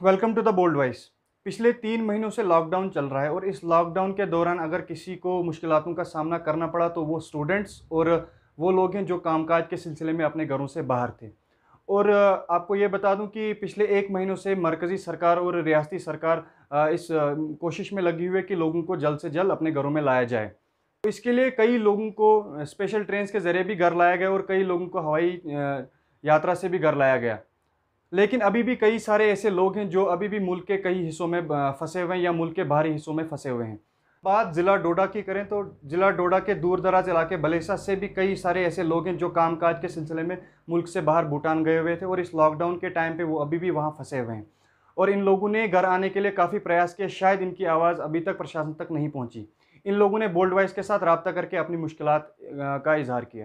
Welcome to the bold voice. पिछले 3 महीनों से लॉकडाउन चल रहा है और इस लॉकडाउन के दौरान अगर किसी को मुश्किलातों का सामना करना पड़ा तो वो स्टूडेंट्स और वो लोग हैं जो कामकाज के सिलसिले में अपने घरों से बाहर थे। और आपको ये बता दूं कि पिछले 1 महीनों से मरकज़ी सरकार और रियासती सरकार इस कोशिश में लगी हुई है कि लोगों को जल्द से जल्द अपने घरों में लाया जाए। तो इसके लिए कई लोगों को स्पेशल ट्रेन के ज़रिए भी घर लाया गया और कई लोगों को हवाई यात्रा से भी घर लाया गया। लेकिन अभी भी कई सारे ऐसे लोग हैं जो अभी भी मुल्क के कई हिस्सों में फंसे हुए हैं या मुल्क के बाहरी हिस्सों में फंसे हुए हैं। बात ज़िला डोडा की करें तो ज़िला डोडा के दूर दराज इलाके बलेसा से भी कई सारे ऐसे लोग हैं जो कामकाज के सिलसिले में मुल्क से बाहर भूटान गए हुए थे और इस लॉकडाउन के टाइम पे वो अभी भी वहाँ फंसे हुए हैं। और इन लोगों ने घर आने के लिए काफ़ी प्रयास किए, शायद इनकी आवाज़ अभी तक प्रशासन तक नहीं पहुँची। इन लोगों ने बोल्ड वॉइस के साथ रब्ता करके अपनी मुश्किलात का इजहार किया।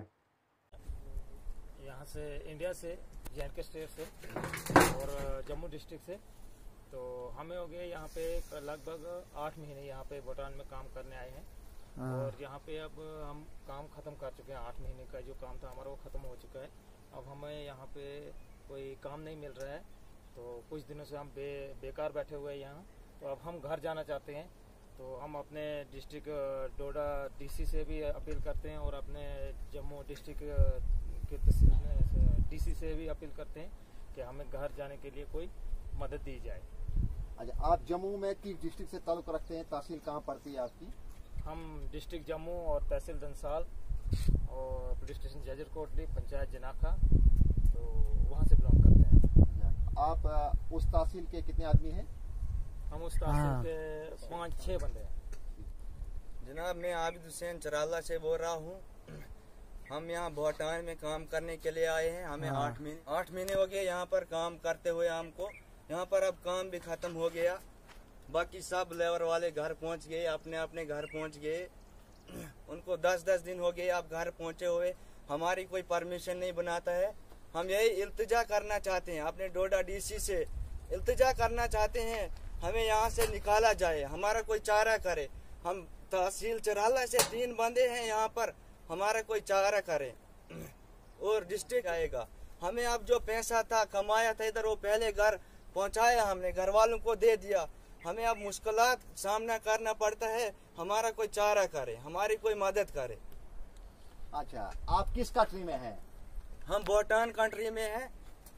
यहाँ से इंडिया से जे.एंड.के स्टेट से और जम्मू डिस्ट्रिक्ट से, तो हमें हो गए यहाँ पे लगभग 8 महीने यहाँ पे भूटान में काम करने आए हैं। और यहाँ पे अब हम काम ख़त्म कर चुके हैं। 8 महीने का जो काम था हमारा वो ख़त्म हो चुका है। अब हमें यहाँ पे कोई काम नहीं मिल रहा है, तो कुछ दिनों से हम बेकार बैठे हुए हैं यहाँ। तो अब हम घर जाना चाहते हैं, तो हम अपने डिस्ट्रिक्ट डोडा डीसी से भी अपील करते हैं और अपने जम्मू डिस्ट्रिक्ट के तहसील में डीसी से भी अपील करते हैं कि हमें घर जाने के लिए कोई मदद दी जाए। अच्छा, आप जम्मू में किस डिस्ट्रिक्ट से ताल्लुक़ रखते हैं? तहसील कहाँ पड़ती है आपकी? हम डिस्ट्रिक्ट जम्मू और तहसील दंसाल और पुलिस स्टेशन जजर कोटली, पंचायत जनाखा, तो वहाँ से बिलोंग करते हैं। आप उस तहसील के कितने आदमी हैं? हम उस तहसील के 5-6 बंदे हैं। जनाब, मैं आबिद हुसैन चराला से बोल रहा हूँ। हम यहाँ भूटान में काम करने के लिए आए हैं। हमें 8 महीने हो गए यहाँ पर काम करते हुए। हमको यहाँ पर अब काम भी खत्म हो गया। बाकी सब लेबर वाले घर पहुँच गए, अपने अपने घर पहुँच गए। उनको 10-10 दिन हो गए अब घर पहुँचे हुए। हमारी कोई परमिशन नहीं बनाता है। हम यही इल्तिजा करना चाहते हैं, अपने डोडा डीसी से इल्तिजा करना चाहते हैं, हमें यहाँ से निकाला जाए, हमारा कोई चारा करे। हम तहसील चराला से 3 बंदे हैं यहाँ पर, हमारा कोई चारा करे और डिस्ट्रिक्ट आएगा। हमें अब जो पैसा था कमाया था इधर, वो पहले घर पहुंचाया, हमने घर वालों को दे दिया। हमें अब मुश्किलात सामना करना पड़ता है, हमारा कोई चारा करे, हमारी कोई मदद करे। अच्छा, आप किस कंट्री में हैं? हम भूटान कंट्री में हैं।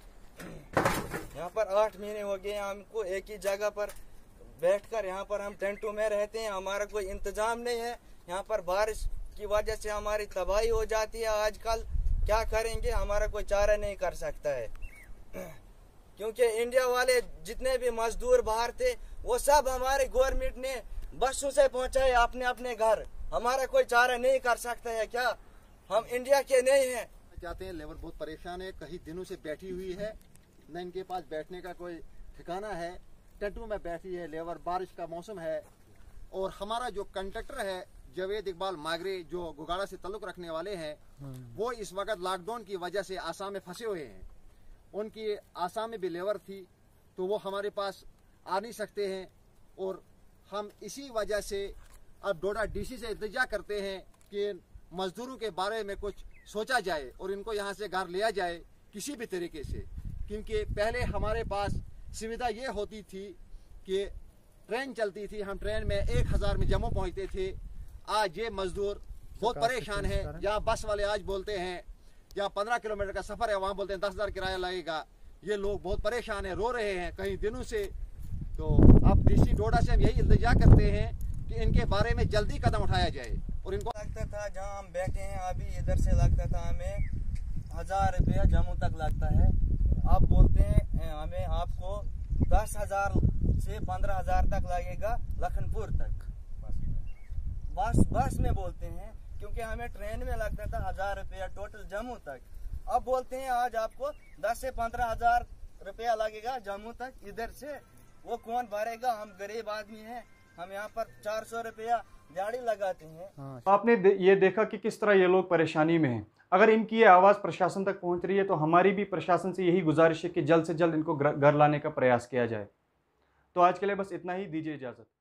यहाँ पर 8 महीने हो गए हमको एक ही जगह पर बैठकर। यहाँ पर हम टेंटों में रहते हैं, हमारा कोई इंतजाम नहीं है। यहाँ पर बारिश की वजह से हमारी तबाही हो जाती है। आजकल क्या करेंगे, हमारा कोई चारा नहीं कर सकता है, क्योंकि इंडिया वाले जितने भी मजदूर बाहर थे वो सब हमारे गवर्नमेंट ने बसों से पहुंचाए अपने अपने घर। हमारा कोई चारा नहीं कर सकता है क्या? हम इंडिया के नहीं हैं। चाहते हैं, लेबर बहुत परेशान है, कई दिनों से बैठी हुई है, न इनके पास बैठने का कोई ठिकाना है, टेंटों में बैठी है लेबर। बारिश का मौसम है और हमारा जो कंडक्टर है जावेद इकबाल मागरे, जो गुगाड़ा से ताल्लुक रखने वाले हैं, वो इस वक्त लॉकडाउन की वजह से आसाम में फंसे हुए हैं। उनकी आसाम में भी लेबर थी, तो वो हमारे पास आ नहीं सकते हैं और हम इसी वजह से अब डोडा डीसी से इल्तिजा करते हैं कि मजदूरों के बारे में कुछ सोचा जाए और इनको यहाँ से घर लिया जाए किसी भी तरीके से। क्योंकि पहले हमारे पास सुविधा ये होती थी कि ट्रेन चलती थी, हम ट्रेन में 1000 में जम्मू पहुँचते थे। आज ये मजदूर बहुत परेशान है। जहाँ बस वाले आज बोलते हैं जहाँ 15 किलोमीटर का सफर है वहाँ बोलते हैं 10,000 किराया लगेगा। ये लोग बहुत परेशान है, रो रहे हैं कई दिनों से। तो अब डीसी डोडा से हम यही इल्तिजा करते हैं कि इनके बारे में जल्दी कदम उठाया जाए। और इनको लगता था जहाँ हम बैठे हैं अभी, इधर से लगता था हमें 1000 रुपया जम्मू तक लगता है। अब बोलते हैं हमें आपको 10,000 से 15,000 तक लगेगा लखनपुर तक। बस में बोलते हैं, क्योंकि हमें ट्रेन में लगता था 1000 रुपया टोटल जम्मू तक। अब बोलते हैं आज आपको 10 से 15,000 रुपया लगेगा जम्मू तक। इधर से वो कौन भरेगा? हम गरीब आदमी हैं, हम यहाँ पर 400 रुपया दिहाड़ी लगाते हैं। आपने ये देखा कि किस तरह ये लोग परेशानी में हैं। अगर इनकी ये आवाज़ प्रशासन तक पहुँच रही है तो हमारी भी प्रशासन से यही गुजारिश है कि जल्द से जल्द इनको घर लाने का प्रयास किया जाए। तो आज के लिए बस इतना ही, दीजिए इजाज़त।